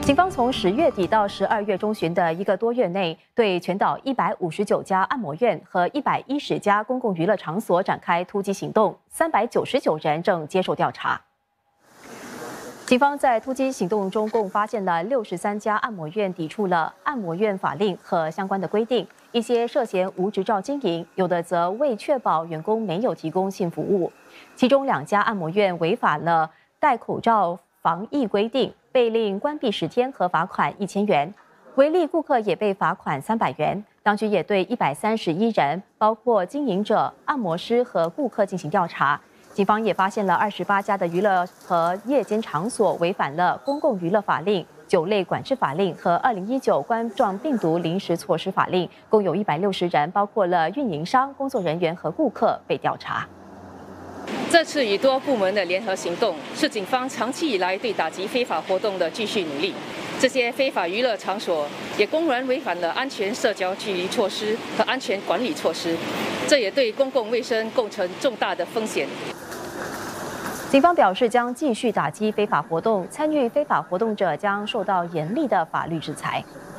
警方从10月底到12月中旬的1个多月内，对全岛159家按摩院和110家公共娱乐场所展开突击行动，399人正接受调查。警方在突击行动中共发现了63家按摩院抵触了按摩院法令和相关的规定，一些涉嫌无执照经营，有的则未确保员工没有提供性服务。其中2家按摩院违反了戴口罩防疫规定，被令关闭10天和罚款1000元，违例顾客也被罚款300元。当局也对131人，包括经营者、按摩师和顾客进行调查。警方也发现了28家的娱乐和夜间场所违反了公共娱乐法令、酒类管制法令和2019冠状病毒临时措施法令，共有160人，包括了运营商、工作人员和顾客被调查。 这次以多部门的联合行动，是警方长期以来对打击非法活动的继续努力。这些非法娱乐场所也公然违反了安全社交距离措施和安全管理措施，这也对公共卫生构成重大的风险。 警方表示，将继续打击非法活动，参与非法活动者将受到严厉的法律制裁。